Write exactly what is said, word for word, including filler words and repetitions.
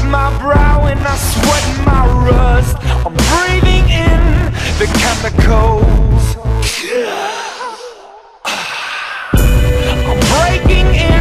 my brow and I sweat my rust. I'm breathing in the chemicals. I'm breaking in